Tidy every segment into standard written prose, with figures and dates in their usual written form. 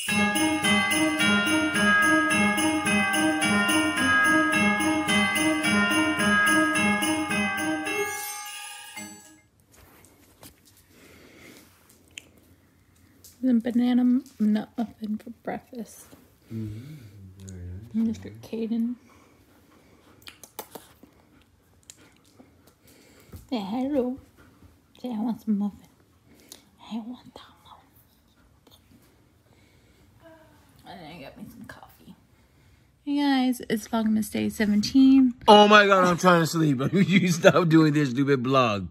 The banana nut muffin for breakfast. Mr. Caden. Yeah, hello. Say, I want some muffin. I want that muffin. And then I got me some coffee. Hey guys, it's Vlogmas Day 17. Oh my god, I'm trying to sleep. You stop doing this stupid vlog.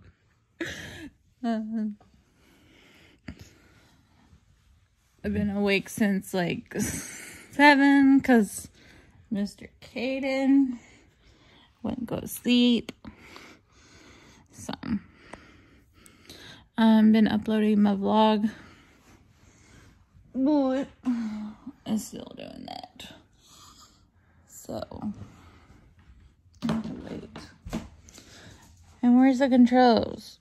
I've been awake since like 7 because Mr. Caden wouldn't go to sleep. So, I've been uploading my vlog, but I'm still doing that. So, I have to wait. And where's the controls?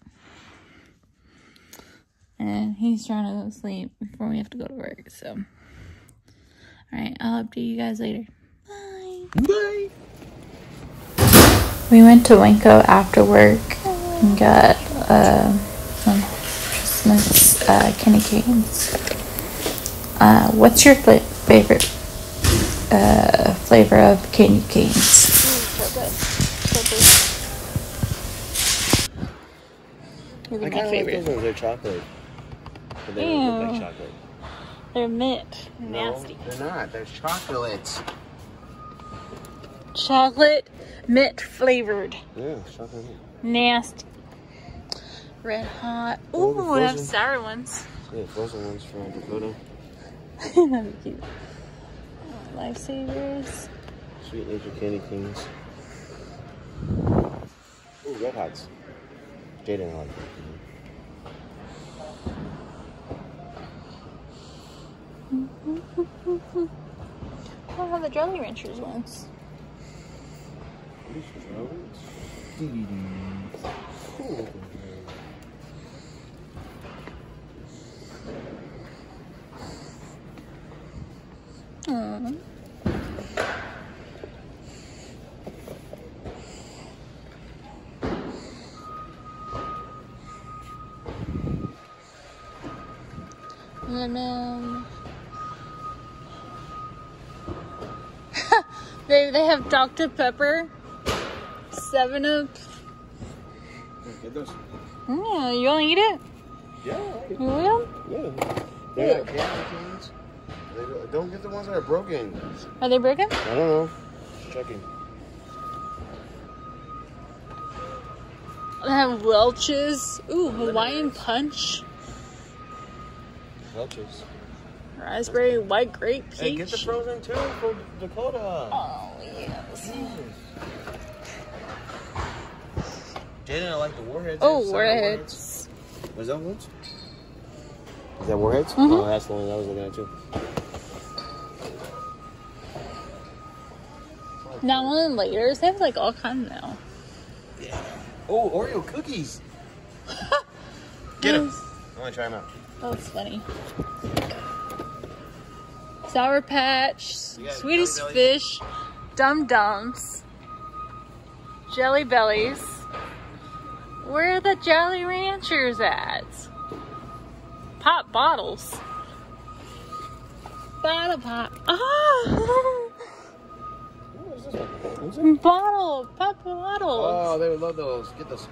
And he's trying to go to sleep before we have to go to work, so. Alright, I'll update you guys later. Bye. Bye. We went to Winco after work and got some Christmas candy canes. What's your favorite flavor of candy canes? These are my favorite. Like those ones. They're chocolate. But they don't look like chocolate. They're mint. Nasty. No, they're not. They're chocolates. Chocolate mint flavored. Yeah, chocolate. Nasty. Red Hot. Ooh, they have sour ones. Yeah, frozen ones from Dakota. That'd be cute. Lifesavers. Sweet Nature Candy Kings. Ooh, Red Hots. Jaden like that. I have the Jolly Ranchers ones. Cool. Aww. And then they have Dr. Pepper, 7-Up. Get those. Yeah, you want to eat it? Yeah. You will? Yeah. They're not candy canes. Don't get the ones that are broken. Are they broken? I don't know. Just checking. They have Welch's. Ooh, Hawaiian Punch. Welch's. Raspberry, white grape, peach. Hey, get the frozen too for Dakota. Oh, yes. Jaden, I like the Warheads. Oh, Warheads. Was that Warheads? Is that Warheads? Mm-hmm. Oh, that's the one I was looking at too. Now on layers, they have like all kinds now. Yeah. Oh, Oreo cookies. Get them. I want to try them out. Oh, that's funny. Sour Patch, Swedish Fish, Dum Dums, Jelly Bellies. Where are the Jolly Ranchers at? Pop bottles. Bottle pop. Oh! What is this one? What is it? Bottle. Pop bottles. Oh, they would love those. Get those.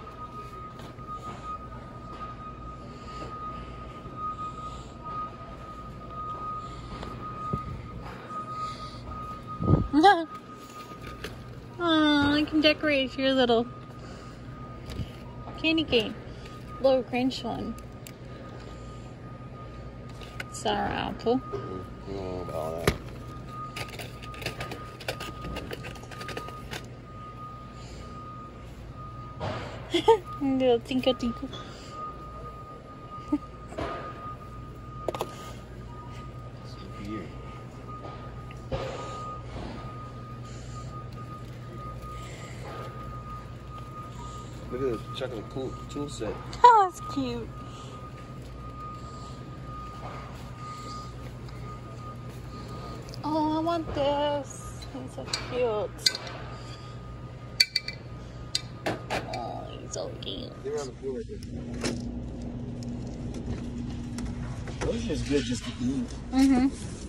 Oh, you can decorate your little candy cane. Little Grinch one. Sour apple. Oh, all that. Little tinkle tinkle. Look at this chocolate cool tool set. Oh, that's cute. want this. He's so cute. Oh, he's so cute. They're on the floor right there. Those are just good just to eat. Mm-hmm.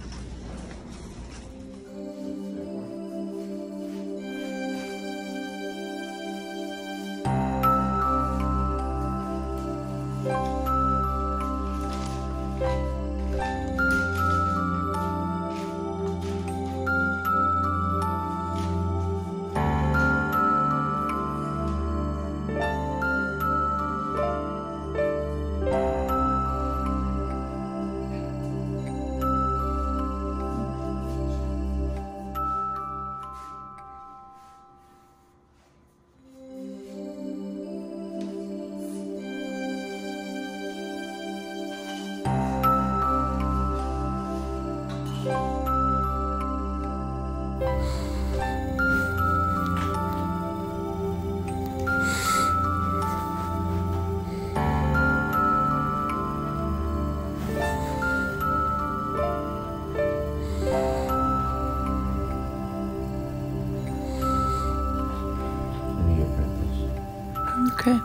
Okay.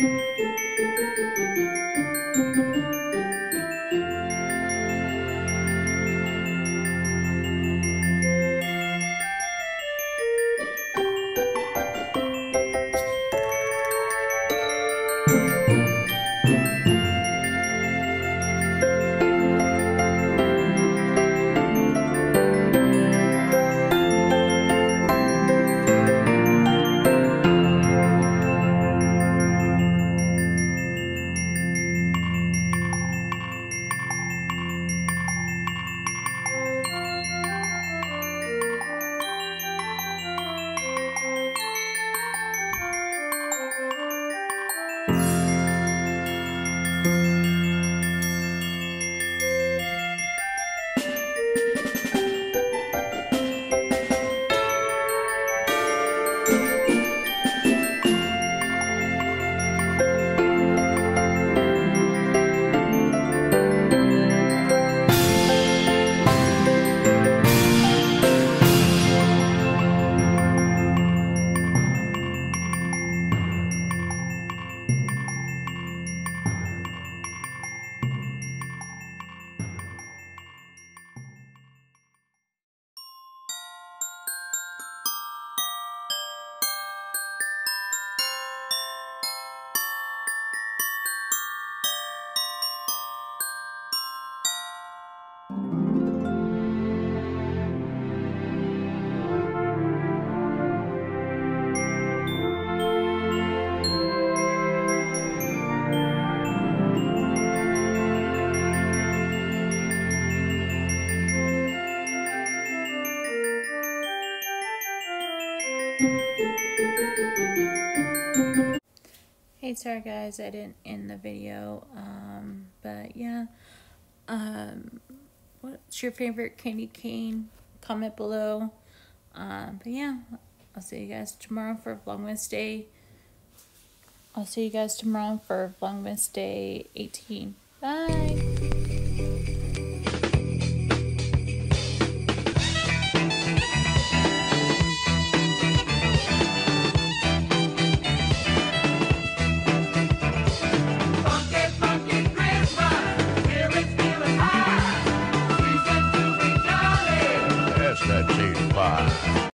Hey, sorry guys, I didn't end the video, but yeah, what's your favorite candy cane? Comment below, but yeah, I'll see you guys tomorrow for Vlogmas Day. I'll see you guys tomorrow for Vlogmas Day 18. Bye!